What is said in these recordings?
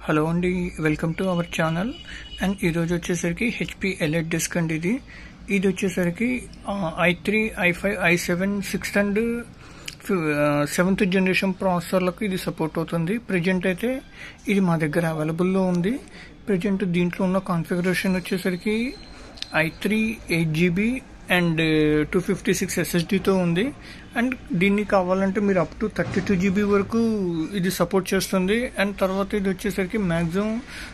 Hello అండి, welcome to our channel. And ఈరోజు వచ్చేసరికి హెచ్పి ఎల్ఎడ్ డిస్క్ అండి. ఇది వచ్చేసరికి i3, i5, i7, 6th and 7th generation ప్రాసెసర్లకు ఇది సపోర్ట్ అవుతుంది. ప్రజెంట్ అయితే ఇది మా దగ్గర అవైలబుల్లో ఉంది. ప్రజెంట్ దీంట్లో ఉన్న కాన్ఫిగరేషన్ వచ్చేసరికి i3 8GB అండ్ 256 SSDతో ఉంది. అండ్ దీన్ని కావాలంటే మీరు అప్ టు 32GB వరకు ఇది సపోర్ట్ చేస్తుంది. అండ్ తర్వాత ఇది వచ్చేసరికి మ్యాక్సిమం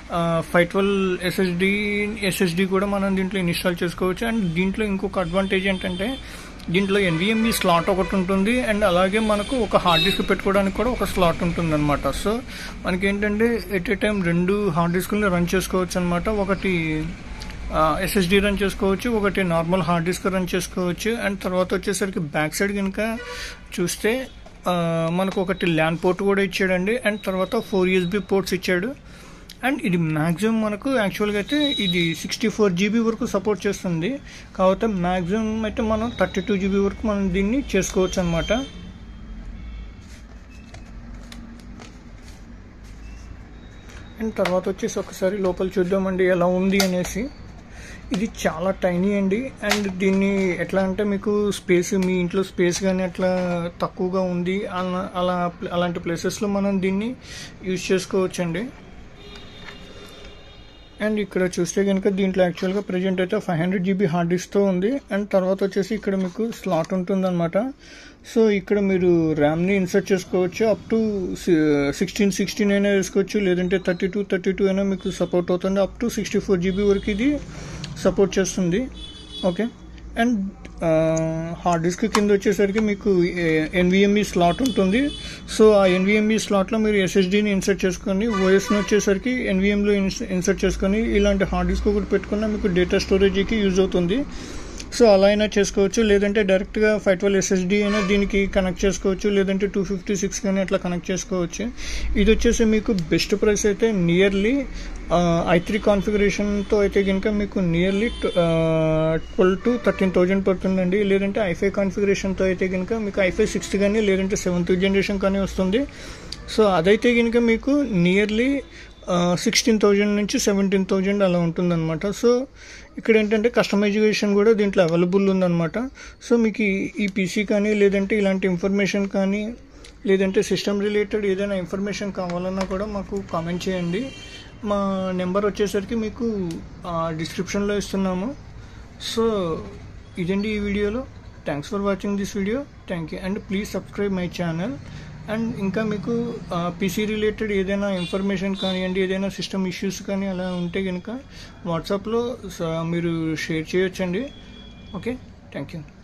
512 SSD కూడా మనం దీంట్లో ఇన్స్టాల్ చేసుకోవచ్చు. అండ్ దీంట్లో ఇంకొక అడ్వాంటేజ్ ఏంటంటే దీంట్లో NVMe స్లాట్ ఒకటి ఉంటుంది. అండ్ అలాగే మనకు ఒక హార్డ్ డిస్క్ పెట్టుకోవడానికి కూడా ఒక స్లాట్ ఉంటుంది అనమాట. సో మనకి ఏంటంటే ఎట్ ఏ టైం 2 హార్డ్ డిస్క్ని రన్ చేసుకోవచ్చు అనమాట. ఒకటి SSD రన్ చేసుకోవచ్చు, ఒకటి నార్మల్ హార్డ్ డిస్క్ రన్ చేసుకోవచ్చు. అండ్ తర్వాత వచ్చేసరికి బ్యాక్ సైడ్ కనుక చూస్తే మనకు ఒకటి ల్యాన్ పోర్ట్ కూడా ఇచ్చాడండి. అండ్ తర్వాత 4 USB పోర్ట్స్ ఇచ్చాడు. అండ్ ఇది మ్యాక్సిమం మనకు యాక్చువల్గా అయితే ఇది 64GB వరకు సపోర్ట్ చేస్తుంది. కాకపోతే మ్యాక్సిమం అయితే మనం 32GB వరకు మనం దీన్ని చేసుకోవచ్చు అనమాట. అండ్ తర్వాత వచ్చేసి ఒకసారి లోపల చూద్దామండి ఎలా ఉంది అనేసి. ఇది చాలా టైనీ అండి. అండ్ దీన్ని ఎట్లా అంటే మీకు స్పేస్, మీ ఇంట్లో స్పేస్ కానీ అట్లా తక్కువగా ఉంది అలాంటి ప్లేసెస్లో మనం దీన్ని యూజ్ చేసుకోవచ్చండి. అండ్ ఇక్కడ చూస్తే కనుక దీంట్లో యాక్చువల్గా ప్రజెంట్ అయితే 500GB హార్డ్ డిస్క్తో ఉంది. అండ్ తర్వాత వచ్చేసి ఇక్కడ మీకు స్లాట్ ఉంటుందన్నమాట. సో ఇక్కడ మీరు ర్యామ్ని ఇన్సర్ట్ చేసుకోవచ్చు. అప్ టు 16 అయినా వేసుకోవచ్చు, లేదంటే 32 అయినా మీకు సపోర్ట్ అవుతుంది. అప్ టు 64GB వరకు ఇది సపోర్ట్ చేస్తుంది. ఓకే. అండ్ హార్డ్ డిస్క్ కింద వచ్చేసరికి మీకు NVMe స్లాట్ ఉంటుంది. సో ఆ NVMe స్లాట్లో మీరు SSDని ఇన్సర్ట్ చేసుకొని, ఓఎస్ని వచ్చేసరికి NVMeలో ఇన్సర్ట్ చేసుకొని ఇలాంటి హార్డ్ డిస్క్ ఒకటి పెట్టుకున్నా మీకు డేటా స్టోరేజ్కి యూజ్ అవుతుంది. సో అలా అయినా చేసుకోవచ్చు, లేదంటే డైరెక్ట్గా 512 SSD అయినా దీనికి కనెక్ట్ చేసుకోవచ్చు, లేదంటే 256 కానీ అట్లా కనెక్ట్ చేసుకోవచ్చు. ఇది వచ్చేసి మీకు బెస్ట్ ప్రైస్ అయితే నియర్లీ i3 కాన్ఫిగరేషన్తో అయితే కనుక మీకు నియర్లీ 12 to 13,000 పడుతుందండి. లేదంటే i5 కాన్ఫిగరేషన్తో అయితే కనుక మీకు i5 6th కానీ లేదంటే 7th జనరేషన్ కానీ వస్తుంది. సో అదైతే కనుక మీకు నియర్లీ 16,000 నుంచి 17,000 అలా ఉంటుందన్నమాట. సో ఇక్కడ ఏంటంటే కస్టమైజేషన్ కూడా దీంట్లో అవైలబుల్ ఉందన్నమాట. సో మీకు ఈ పీసీ కానీ లేదంటే ఇలాంటి ఇన్ఫర్మేషన్ కానీ లేదంటే సిస్టమ్ రిలేటెడ్ ఏదైనా ఇన్ఫర్మేషన్ కావాలన్నా కూడా మాకు కామెంట్ చేయండి. మా నెంబర్ వచ్చేసరికి మీకు డిస్క్రిప్షన్లో ఇస్తున్నాము. సో ఇదండి ఈ వీడియోలో. Thanks for watching this video. Thank you. And please subscribe my channel. And ఇంకా మీకు పీసీ రిలేటెడ్ ఏదైనా ఇన్ఫర్మేషన్ కానివ్వండి, ఏదైనా సిస్టమ్ ఇష్యూస్ కానీ అలా ఉంటే కనుక వాట్సాప్లో మీరు షేర్ చేయొచ్చండి. Okay, thank you.